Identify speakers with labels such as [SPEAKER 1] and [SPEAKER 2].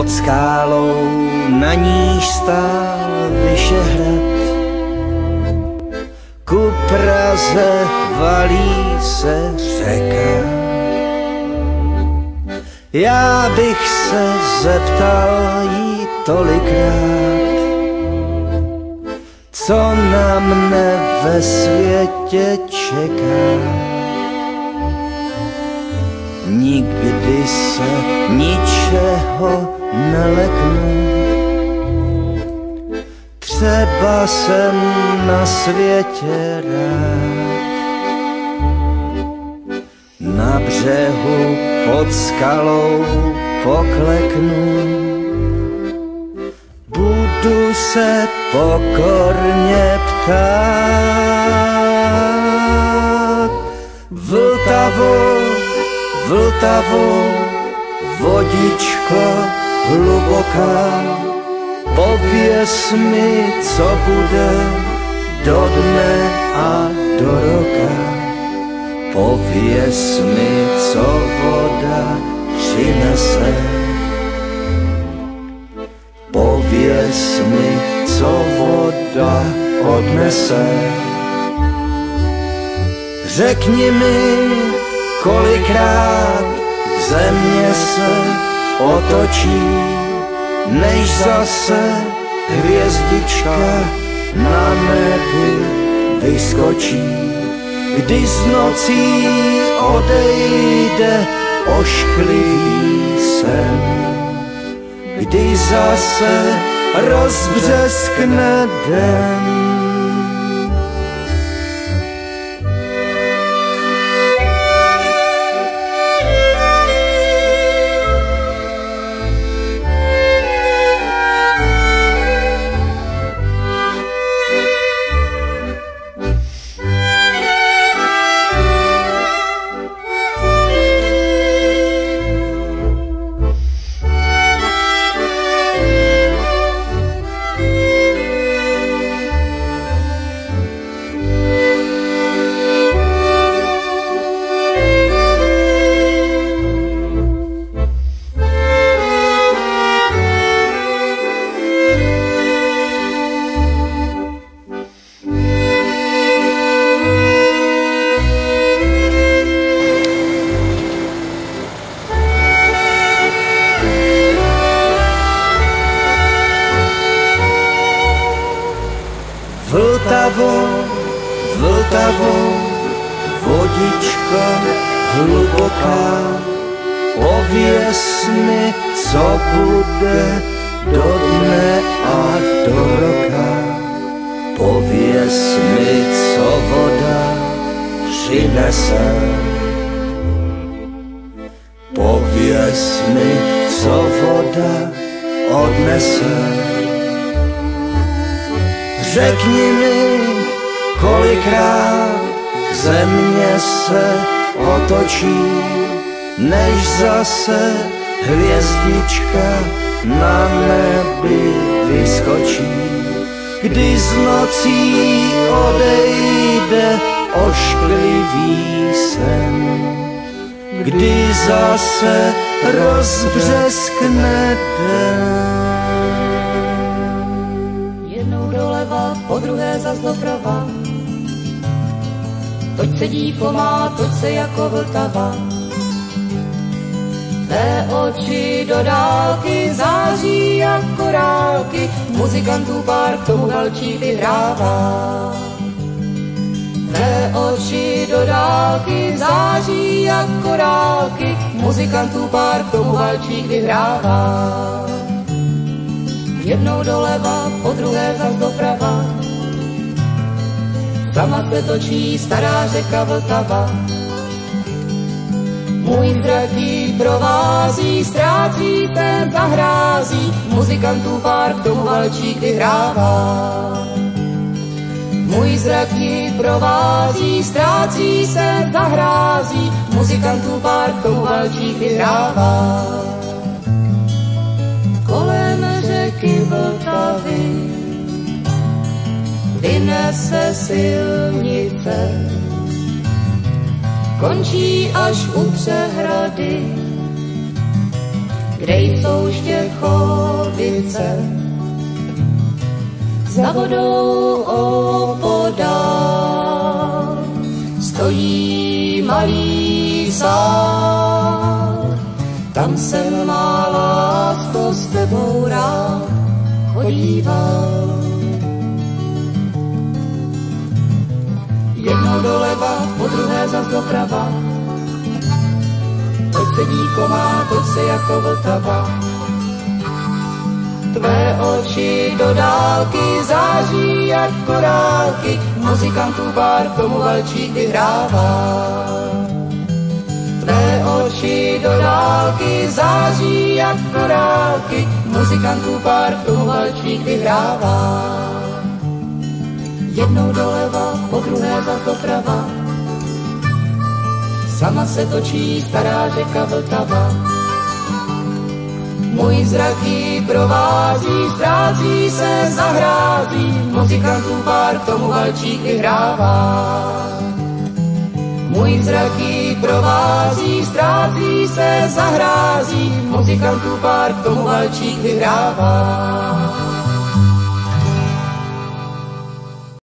[SPEAKER 1] pod skálou, na níž stál Vyšehrad. Ku Praze valí se řeka. Já bych se zeptal jí tolikrát, co na mne ve světě čeká. Nikdy se ničeho neleknu, třeba jsem na světě rád. Na břehu pod skalou pokleknu, budu se pokorně ptát. Vltavo, Vltavo, vodičko hluboká, pověz mi, co bude do dne a do roka. Pověz mi, co voda přinese. Pověz mi, co voda odnese. Řekni mi, kolikrát země se otočí, než zase hvězdička na nebi vyskočí. Kdy z nocí odejde ošklivý sen, kdy zase rozbřeskne den. Vltavo, Vltavo, vodičko hluboká, pověz mi, co bude do dne a do roka. Pověz mi, co voda přinese. Pověz mi, co voda odnese. Řekni mi, kolikrát země se otočí, než zase hvězdička na nebi vyskočí. Kdy z nocí odejde ošklivý sen, kdy zase rozbřeskne den.
[SPEAKER 2] Po druhé zas doprava, toť se dívko má, toť se jako Vltava. Té oči do dálky září jako korálky, muzikantů pár k tomu valčík vyhrává. Té oči do dálky září jako korálky, muzikantů pár k tomu valčík vyhrává. Jednou doleva, po druhé zas doprava, sama se točí stará řeka Vltava. Můj zrak jí provází, ztrácí se, zahrází, muzikantů pár k tomu valčík vyhrává. Můj zrak jí provází, ztrácí se, zahrází, muzikantů pár k tomu valčík vyhrává. Kolem řeky Vltavy vynese silnice, končí až u přehrady, kde jsou Štěchovice. Za vodou opodál stojí malý sál, tam jsem má lásko s tebou rád chodíval. Jednou doleva, po druhé zas doprava, toť sedí komá, toť se jako Vltava. Tvé oči do dálky září jak korálky, muzikantů pár k tomu valčík vyhrává. Tvé oči do dálky září jak korálky, muzikantů pár k tomu valčík vyhrává. Jednou doleva, po druhé zas doprava, sama se točí stará řeka Vltava. Můj zrak ji provází, ztrácí se za hrází, muzikantů pár k tomu valčík vyhrává. Můj zrak ji provází, ztrácí se za hrází, muzikantů pár k tomu valčík vyhrává.